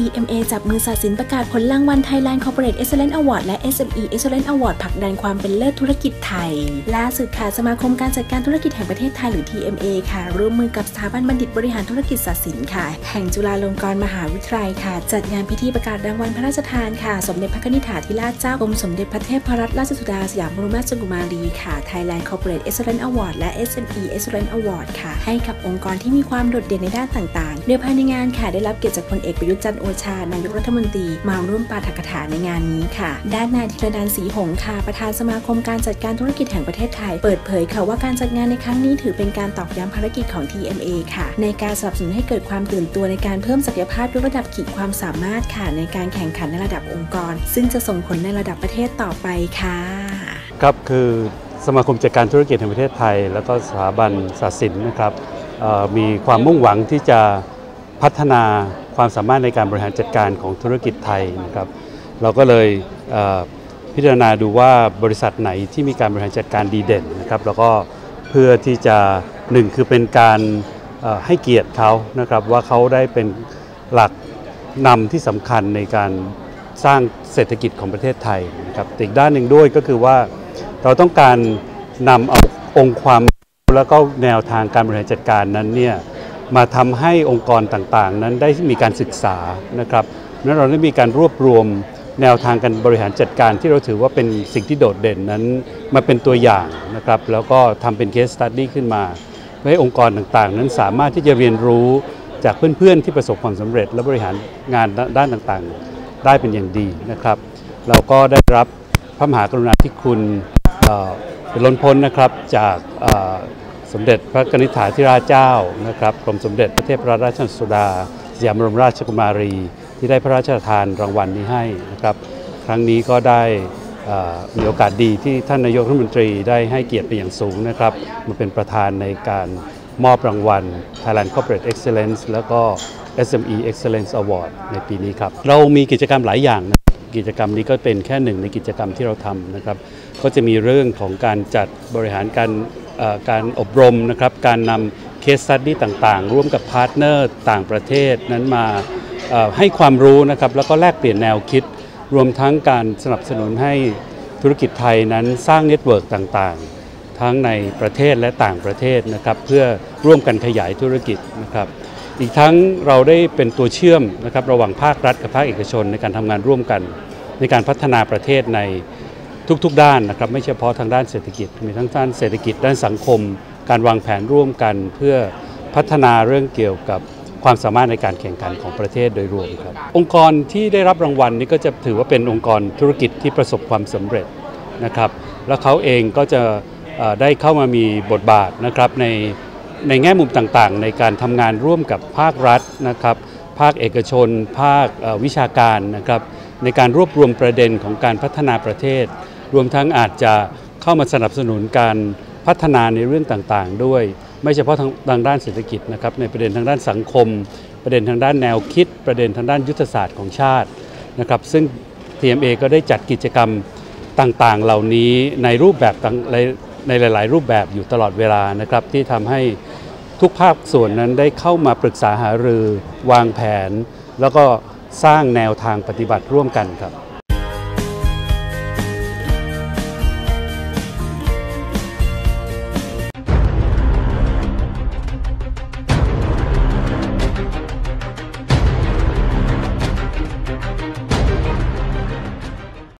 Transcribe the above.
TMA จับมือศาสินประกาศผลรางวัล Thailand Corporate Excellence Award และ SME Excellence Award ผลักดันความเป็นเลิศธุรกิจไทยล่าสุดค่ะสมาคมการจัดการธุรกิจแห่งประเทศไทยหรือ TMA ค่ะร่วมมือกับสถาบันบัณฑิตบริหารธุรกิจศาสินค่ะแห่งจุฬาลงกรณ์มหาวิทยาลัยค่ะจัดงานพิธีประกาศรางวัลพระราชทานค่ะสมเด็จพระนิธิธิราชเจ้ากรมสมเด็จพระเทพรัตนราชสุดาสยามบรมราชกุมารีค่ะ Thailand Corporate Excellence Award และ SME Excellence Award ค่ะให้กับองค์กรที่มีความโดดเด่นในด้านต่างๆโดยภายในงานค่ะได้รับเกียรติจากพลเอกประยุทธ์จันทร์โอชานายกรัฐมนตรีมาร่วมปาฐกถาในงานนี้ค่ะด้านนายธีรนันท์ศรีหงส์ค่ะประธานสมาคมการจัดการธุรกิจแห่งประเทศไทยเปิดเผยค่ะว่าการจัดงานในครั้งนี้ถือเป็นการตอกย้ำภารกิจของ TMA ค่ะในการสนับสนุนให้เกิดความตื่นตัวในการเพิ่มศักยภาพยกระดับขีดความสามารถค่ะในการแข่งขันในระดับองค์กรซึ่งจะส่งผลในระดับประเทศต่อไปค่ะครับคือสมาคมจัดการธุรกิจแห่งประเทศไทยแล้วก็สถาบันศาสินนะครับมีความมุ่งหวังที่จะพัฒนาความสามารถในการบริหารจัดการของธุรกิจไทยนะครับเราก็เลยพิจารณาดูว่าบริษัทไหนที่มีการบริหารจัดการดีเด่นนะครับแล้วก็เพื่อที่จะหนึ่งคือเป็นการให้เกียรติเขานะครับว่าเขาได้เป็นหลักนำที่สำคัญในการสร้างเศรษฐกิจของประเทศไทยนะครับอีกด้านหนึ่งด้วยก็คือว่าเราต้องการนำเอาองค์ความรู้แล้วก็แนวทางการบริหารจัดการนั้นเนี่ยมาทำให้องค์กรต่างๆนั้นได้มีการศึกษานะครับนั้นเราได้มีการรวบรวมแนวทางการบริหารจัดการที่เราถือว่าเป็นสิ่งที่โดดเด่นนั้นมาเป็นตัวอย่างนะครับแล้วก็ทำเป็น case study ขึ้นมาเพื่อให้องค์กรต่างๆนั้นสามารถที่จะเรียนรู้จากเพื่อนๆที่ประสบความสำเร็จและบริหารงานด้านต่างๆได้เป็นอย่างดีนะครับเราก็ได้รับพระมหากรุณาธิคุณเป็นล้นพ้นนะครับจากสมเด็จพระนิธิธิราชเจ้านะครับกรมสมเด็จพระเทพรัตนราชสุดาสยามบรมราชกุมารีที่ได้พระราชทานรางวัลนี้ให้นะครับครั้งนี้ก็ได้มีโอกาสดีที่ท่านนายกรัฐมนตรีได้ให้เกียรติเป็นอย่างสูงนะครับมาเป็นประธานในการมอบรางวัล Thailand Corporate Excellence แล้วก็ SME Excellence Award ในปีนี้ครับเรามีกิจกรรมหลายอย่างนะกิจกรรมนี้ก็เป็นแค่หนึ่งในกิจกรรมที่เราทำนะครับก็จะมีเรื่องของการจัดบริหารการอบรมนะครับการนำ case study ต่างๆร่วมกับพาร์ทเนอร์ต่างประเทศนั้นมาให้ความรู้นะครับแล้วก็แลกเปลี่ยนแนวคิดรวมทั้งการสนับสนุนให้ธุรกิจไทยนั้นสร้างเน็ตเวิร์กต่างๆทั้งในประเทศและต่างประเทศนะครับเพื่อร่วมกันขยายธุรกิจนะครับอีกทั้งเราได้เป็นตัวเชื่อมนะครับระหว่างภาครัฐกับภาคเอกชนในการทำงานร่วมกันในการพัฒนาประเทศในทุกๆด้านนะครับไม่เฉพาะทางด้านเศรษฐกิจมีทั้งด้านเศรษฐกิจด้านสังคมการวางแผนร่วมกันเพื่อพัฒนาเรื่องเกี่ยวกับความสามารถในการแข่งขันของประเทศโดยรวมครับองค์กรที่ได้รับรางวัลนี้ก็จะถือว่าเป็นองค์กรธุรกิจที่ประสบความสำเร็จนะครับแล้วเขาเองก็จะได้เข้ามามีบทบาทนะครับในแง่มุมต่างๆในการทำงานร่วมกับภาครัฐนะครับภาคเอกชนภาควิชาการนะครับในการรวบรวมประเด็นของการพัฒนาประเทศรวมทั้งอาจจะเข้ามาสนับสนุนการพัฒนาในเรื่องต่างๆด้วยไม่เฉพาะทางด้านเศรษฐกิจนะครับในประเด็นทางด้านสังคมประเด็นทางด้านแนวคิดประเด็นทางด้านยุทธศาสตร์ของชาตินะครับซึ่ง TMA ก็ได้จัดกิจกรรมต่างๆเหล่านี้ในรูปแบบในหลายๆรูปแบบอยู่ตลอดเวลานะครับที่ทำให้ทุกภาคส่วนนั้นได้เข้ามาปรึกษาหารือวางแผนแล้วก็สร้างแนวทางปฏิบัติร่วมกันครับ